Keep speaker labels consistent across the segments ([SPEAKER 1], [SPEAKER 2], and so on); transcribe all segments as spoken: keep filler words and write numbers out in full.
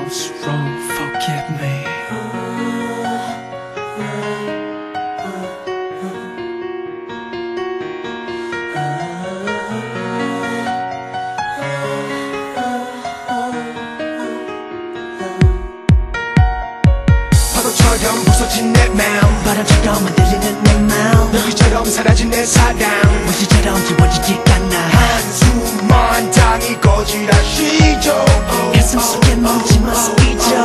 [SPEAKER 1] was wrong, forgive me.
[SPEAKER 2] 파도처럼 부서진 내 마음,
[SPEAKER 3] 바람처럼 흔들리는 내 마음,
[SPEAKER 2] 너희처럼 사라진 내 사랑,
[SPEAKER 3] 무시처럼 지워지지 않아.
[SPEAKER 2] 한숨만 당이 거지라 쉬죠.
[SPEAKER 3] 가슴 속에 멈지만 쓰이죠.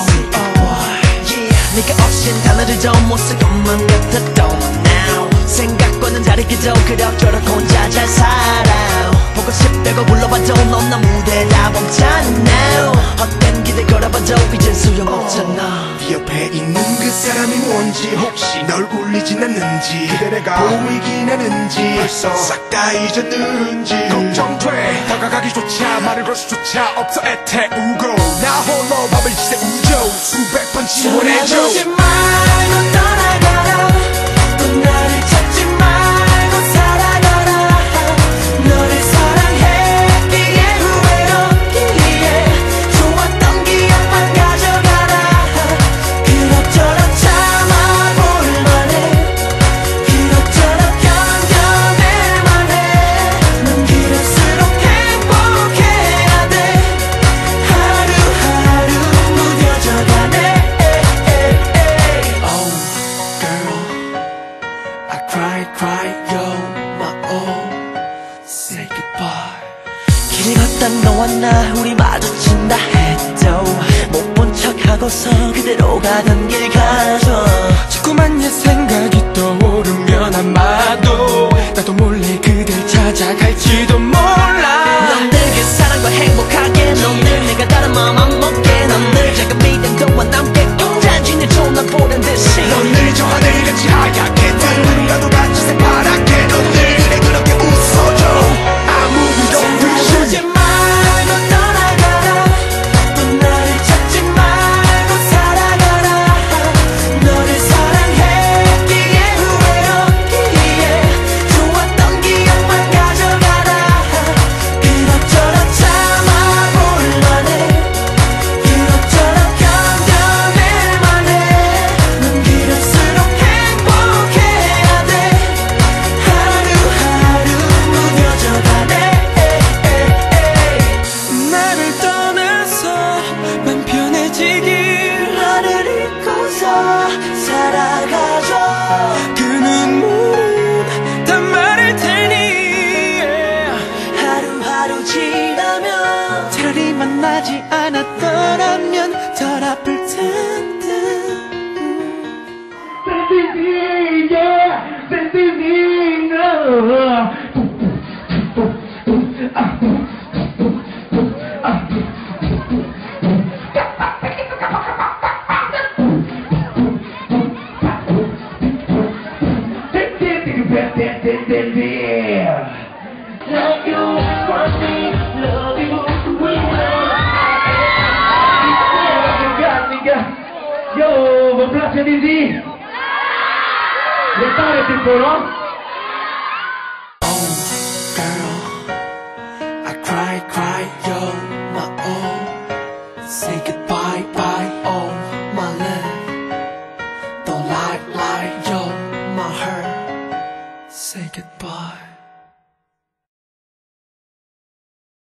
[SPEAKER 3] 네가 없인 단어를 좀 못 쓸 것만 같았던 now. 생각과는 다르게도 그럭저럭 혼자 잘 살아. 보고 싶다고 불러봐도 넌 나 무대라 멈잖아 now. 헛된 기대 걸어봐도 이젠 소용없잖아.
[SPEAKER 2] 네 옆에 있는 그 사람이 뭔지, 혹시 널 울리진 않는지, 그대 내가 보이긴 하는지, 벌써 싹 다 잊었는지 걱정돼. 다가가기조차 말을 걸 수조차 없어 애태우고, 나 홀로 밤을 지새우죠. 수백 번 지원해줘.
[SPEAKER 3] 떠나지 말고 떠나가라. 또 나를 찾지 말고 살아가라. 너를 사랑했기에 후회롭기에 좋았던 기억만 가져가라. 그럭저럭 참아볼만해. 그럭저럭 견뎌낼만해. 넌 그럴수록 행복해야 돼. 하루하루 무뎌져가네.
[SPEAKER 1] Oh, girl, I cry, cry, yo, my all, say goodbye.
[SPEAKER 3] 길을 걷다 너와 나 우리 마주친다 해도 못 본 척하고서 그대로 가던 길 가죠.
[SPEAKER 1] 자꾸만 옛 생각이 떠오르면 아마도 나도 몰래 그댈 찾아갈지도 몰라.
[SPEAKER 3] 넌 늘 그 사랑과 행복하게, 넌 늘 내가 다른 마음 안 먹게, 넌 늘 작은 미련도와 남게 단지 내 좋은 날 보란 듯이.
[SPEAKER 2] 넌 늘 저 하늘같이 하얗게, 누군가도 같이 새파랗게, 넌 늘 그래 그렇게 웃어줘. 아무 일도
[SPEAKER 3] 떠나지 말고 떠나가라. 또 나를 찾지 말고 살아가라. 너를 사랑했기에 후회롭기에 좋았던 기억만 가져가라. 그럭저럭 참아볼만해. 그럭저럭 견뎌낼만해. 넌 그럴수록 행복해야 돼. 하루하루 무뎌져가네.
[SPEAKER 1] 나를 떠나서 맘 편해지길
[SPEAKER 3] 나를 잊고서 살아가죠.
[SPEAKER 1] 그 눈물은 다 마를 테니
[SPEAKER 3] 하루하루 지나면
[SPEAKER 1] 차라리 만나지 않았더라면 덜 아플 텐데.
[SPEAKER 3] Love you, want me, love you, we
[SPEAKER 4] Yo, vi piace di sì? Le pare tipo, no?
[SPEAKER 1] Oh, girl, I cry, cry, yo, my all. Say goodbye, bye, oh, my love. Don't lie, lie, yo, my heart. Say goodbye.